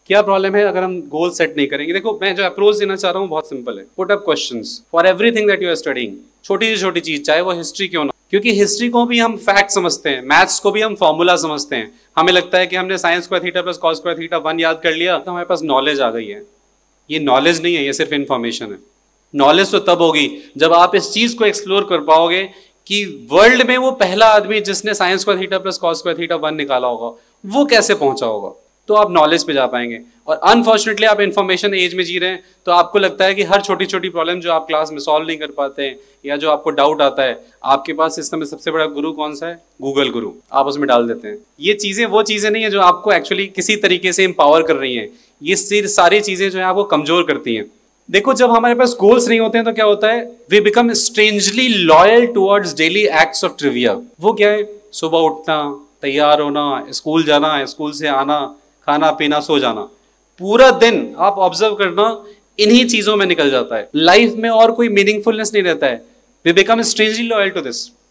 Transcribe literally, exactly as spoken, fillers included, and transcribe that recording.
क्या प्रॉब्लम है अगर हम गोल सेट नहीं करेंगे? देखो, मैं जो अप्रोच देना चाह रहा हूँ बहुत सिंपल है। Put up questions for everything that you are studying. छोटी से छोटी चीज, चाहे वो हिस्ट्री क्यों ना, क्योंकि हिस्ट्री को भी हम फैक्ट समझते हैं, मैथ्स को भी हम फॉर्मूला समझते हैं। हमें लगता है कि हमने sine square theta plus cos square theta one याद कर लिया तो हमारे पास नॉलेज आ गई है। ये नॉलेज नहीं है, ये सिर्फ इन्फॉर्मेशन है। नॉलेज तो तब होगी जब आप इस चीज को एक्सप्लोर कर पाओगे कि वर्ल्ड में वो पहला आदमी जिसने sine square theta plus cos square theta one निकाला होगा वो कैसे पहुंचा होगा, तो आप नॉलेज पे जा पाएंगे। और अनफॉर्चुनेटली आप इन्फॉर्मेशन एज में जी रहे हैं, तो आपको लगता है कि हर छोटी छोटी प्रॉब्लम जो आप क्लास में सॉल्व नहीं कर पाते हैं या जो आपको डाउट आता है, आपके पास इस समय सबसे बड़ा गुरु कौन सा है? गूगल गुरु। आप उसमें डाल देते हैं। ये चीजें वो चीजें नहीं है जो आपको एक्चुअली किसी तरीके से एम्पावर कर रही हैं। ये सारी चीजें जो है आपको कमजोर करती हैं। देखो, जब हमारे पास गोल्स नहीं होते हैं तो क्या होता है? We become strangely loyal towards daily acts of trivia. वो क्या है? सुबह उठना, तैयार होना, स्कूल जाना, स्कूल से आना, खाना पीना, सो जाना। पूरा दिन आप ऑब्जर्व करना इन्हीं चीजों में निकल जाता है। लाइफ में और कोई मीनिंगफुलनेस नहीं रहता है। We become strangely loyal to this.